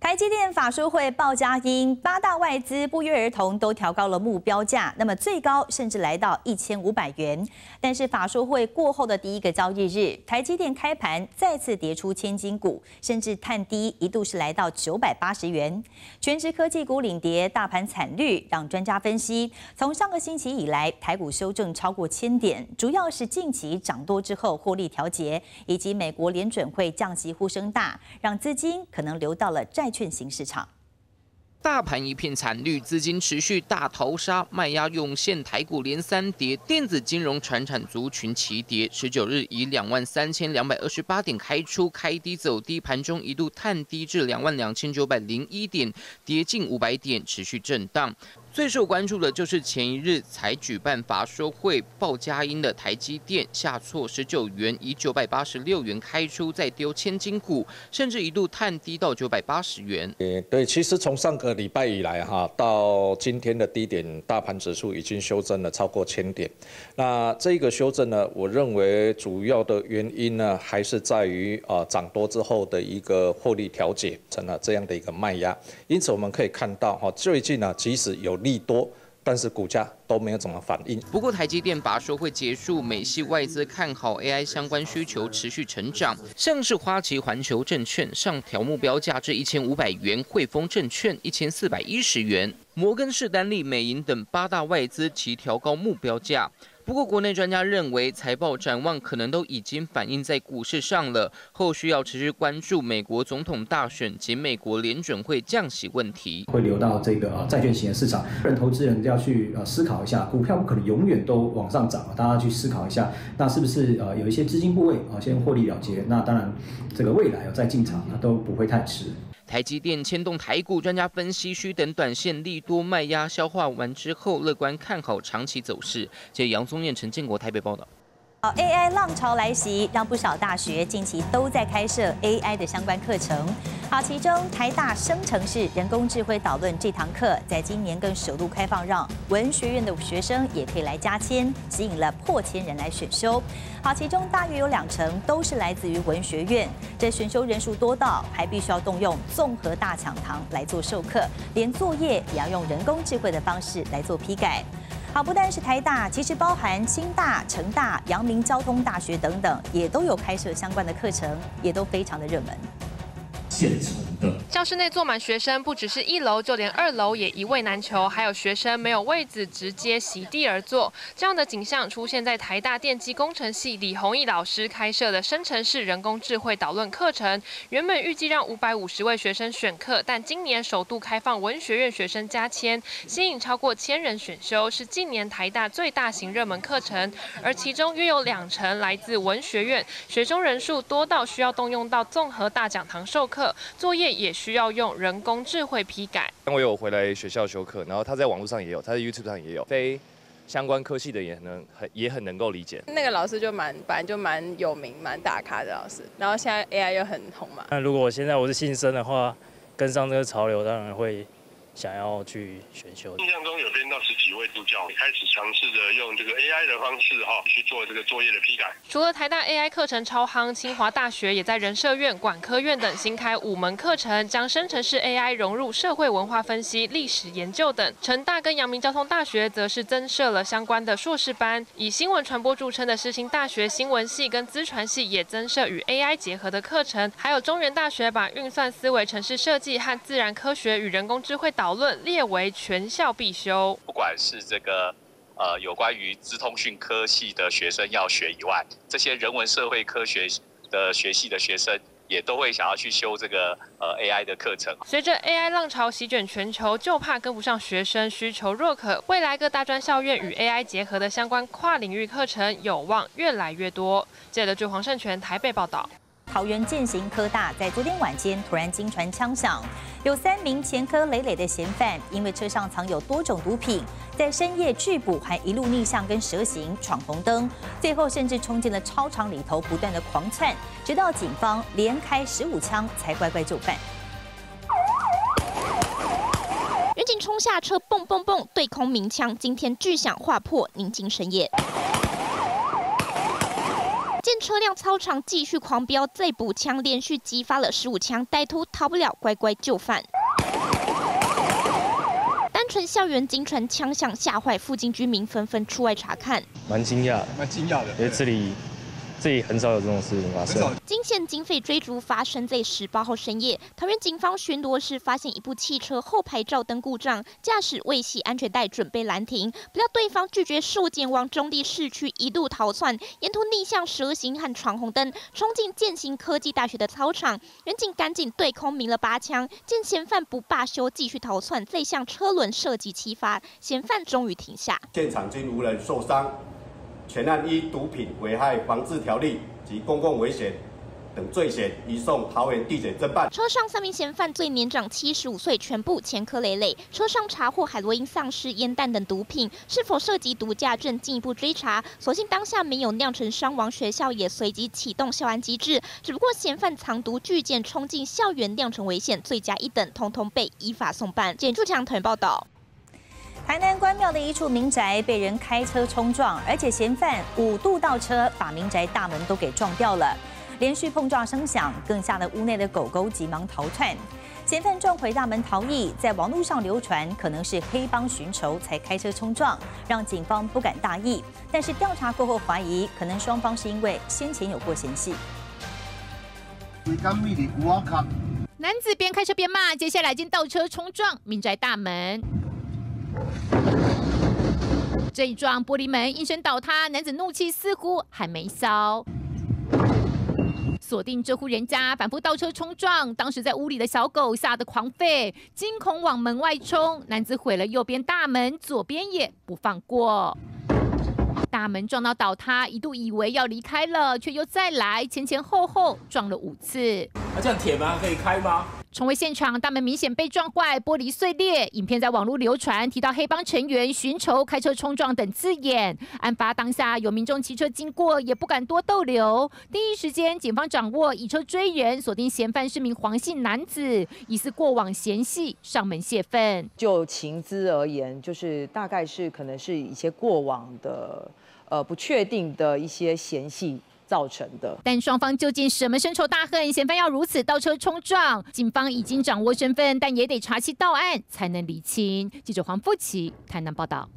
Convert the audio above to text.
台积电法说会报佳音，8大外资不约而同都调高了目标价，那么最高甚至来到1500元。但是法说会过后的第一个交易日，台积电开盘再次跌出千金股，甚至探低一度是来到980元。全职科技股领跌，大盘惨绿，让专家分析，从上个星期以来，台股修正超过1000点，主要是近期涨多之后获利调节，以及美国联准会降息呼声大，让资金可能流到了债券型市场。 大盘一片惨绿，资金持续大逃杀，卖压涌现，台股连3跌，电子金融传产族群齐跌。19日以23228点开出，开低走低，盘中一度探低至22901点，跌近500点，持续震荡。最受关注的就是前一日才举办法说会报佳音的台积电，下挫19元，以986元开出，再丢千金股，甚至一度探低到980元。 对，其实从上个礼拜以来到今天的低点，大盘指数已经修正了超过1000点。那这个修正呢，我认为主要的原因呢，还是在于涨多之后的一个获利调节，成了这样的一个卖压。因此我们可以看到最近呢，即使有利多，但是股价都没有怎么反应。 不过，台积电法说会结束，美系外资看好 AI 相关需求持续成长，像是花旗环球证券上调目标价至1500元，汇丰证券1410元，摩根士丹利、美银等8大外资齐调高目标价。不过，国内专家认为，财报展望可能都已经反映在股市上了，后续要持续关注美国总统大选及美国联准会降息问题， 会流到这个债券型的市场。个人投资人要去思考一下，股票不可能永远都往上涨，大家去思考一下，那是不是有一些资金部位先获利了结？那当然，这个未来再进场都不会太迟。 台积电牵动台股，专家分析需等短线利多卖压消化完之后，乐观看好长期走势。接杨宗彦、陈建国台北报道。 AI 浪潮来袭，让不少大学近期都在开设 AI 的相关课程。好，其中台大生成式人工智慧导论这堂课，在今年更首度开放，让文学院的学生也可以来加签，吸引了破千人来选修。好，其中大约有20%都是来自于文学院，这选修人数多到还必须要动用综合大讲堂来做授课，连作业也要用人工智慧的方式来做批改。好，不但是台大，其实包含清大、成大、阳明交通大学等等，也都有开设相关的课程，也都非常的热门。 现成的教室内坐满学生，不只是1楼，就连2楼也一位难求，还有学生没有位子，直接席地而坐。这样的景象出现在台大电机工程系李弘毅老师开设的生成式人工智慧导论课程。原本预计让550位学生选课，但今年首度开放文学院学生加签，吸引超过1000人选修，是近年台大最大型热门课程。而其中约有20%来自文学院，学生人数多到需要动用到综合大讲堂授课。作业也需要用人工智慧批改。 我有回来学校修课，然后他在网络上也有，他在 YouTube 上也有，非相关科系的也很能够理解。 那个老师就本来就蛮有名、蛮大咖的老师，然后现在 AI 又很红嘛。 那如果我现在是新生的话，跟上这个潮流，当然会想要去选修。 印象中有编到10几位助教，开始尝试着用这个 AI 的方式去做这个作业的批改。 除了台大 AI 课程超夯，清华大学也在人社院、管科院等新开5门课程，将生成式 AI 融入社会文化分析、历史研究等。成大跟阳明交通大学则是增设了相关的硕士班，以新闻传播著称的世新大学新闻系跟资传系也增设与 AI 结合的课程，还有中原大学把运算思维、程式设计和自然科学与人工智慧导论列为全校必修。 不管是这个有关于资通讯科系的学生要学以外，这些人文社会科学的学系的学生也都会想要去修这个AI 的课程。随着 AI 浪潮席卷全球，就怕跟不上学生需求若渴。未来各大专校院与 AI 结合的相关跨领域课程有望越来越多。记者黄胜全台北报道。 桃园建行科大在昨天晚间突然惊传枪响，有3名前科累累的嫌犯，因为车上藏有多种毒品，在深夜拒捕，还一路逆向跟蛇行闯红灯，最后甚至冲进了操场里头，不断的狂窜，直到警方连开15枪才乖乖就范。 远警冲下车，蹦蹦蹦，对空鸣枪，惊天巨响划破宁静深夜。 见车辆操场继续狂飙，再补枪，连续击发了15枪，歹徒逃不了，乖乖就范。单纯校园惊传枪响，吓坏附近居民纷纷出外查看。 蛮惊讶的，因为这里很少有这种事情发生。 惊现警匪追逐发生在18号深夜，桃园警方巡逻时发现一部汽车后排照灯故障，驾驶未系安全带，准备拦停，不料对方拒绝受检，往中立市区一路逃窜，沿途逆向蛇行和闯红灯，冲进建行科技大学的操场。远警赶紧对空鸣了8枪，见嫌犯不罢休，继续逃窜，再向车轮射击7发，嫌犯终于停下。 现场均无人受伤。全案依毒品危害防治条例及公共危险等罪嫌，移送桃园地检侦办。 车上3名嫌犯最年长75岁，全部前科累累。车上查获海洛因、丧尸、烟弹等毒品，是否涉及毒驾正进一步追查。所幸当下没有酿成伤亡，学校也随即启动校安机制。只不过嫌犯藏毒巨舰冲进校园，酿成危险，罪加1等，统统被依法送办。简柱强团报道。 台南关庙的一处民宅被人开车冲撞，而且嫌犯5度倒车，把民宅大门都给撞掉了。连续碰撞声响，更吓得屋内的狗狗急忙逃窜。嫌犯撞毁大门逃逸，在网络上流传可能是黑帮寻仇才开车冲撞，让警方不敢大意。但是调查过后怀疑，可能双方是因为先前有过嫌隙。 男子边开车边骂，接下来竟倒车冲撞民宅大门。这一撞，玻璃门应声倒塌，男子怒气似乎还没消。锁定这户人家，反复倒车冲撞，当时在屋里的小狗吓得狂吠，惊恐往门外冲。男子毁了右边大门，左边也不放过。大门撞到倒塌，一度以为要离开了，却又再来，前前后后撞了5次。 这样铁门可以开吗？ 重回现场，大门明显被撞坏，玻璃碎裂。影片在网络流传，提到黑帮成员寻仇、开车冲撞等字眼。案发当下，有民众骑车经过，也不敢多逗留。第一时间，警方掌握以车追人，锁定嫌犯是名黄姓男子，疑似过往嫌隙，上门泄愤。 就情资而言，就是大概是可能是一些过往的不确定的一些嫌隙造成的。 但双方究竟什么深仇大恨，嫌犯要如此倒车冲撞？警方已经掌握身份，但也得查其到案才能厘清。记者黄富琪台南报道。